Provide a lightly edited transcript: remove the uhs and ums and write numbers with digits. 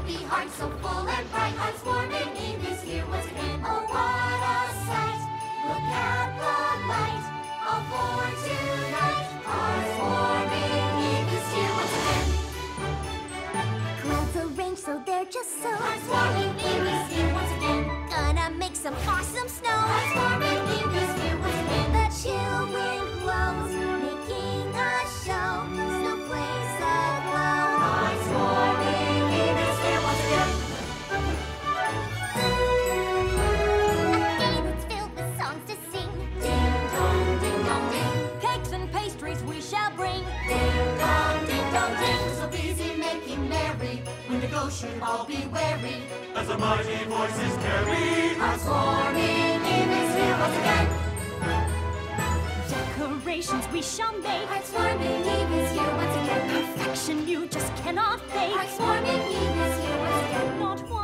be hearts so full and bright. Hearth-warming Eve is here once again. Oh, what a sight! Look at the light, all for tonight. Hearth-warming Eve is here once again. Clouds arrange so they're just so. Hearth-warming Eve is here once again. Gonna make some awesome snow. Hearth-warming Eve is here once again. The chill wind blows, making a show. Snowflakes aglow. Hearth-warming Eve is here once again. A day that's filled with songs to sing. Ding dong, ding dong, ding. Cakes and pastries we shall bring. Ding dong, ding. So busy making merry, when to go should all be wary. As the mighty voices carry. Hearth-warming Eve is here once again. Decorations we shall make. Hearth-warming Eve is here once again. Perfection you just cannot fake. Hearth-warming Eve is here once again. Not one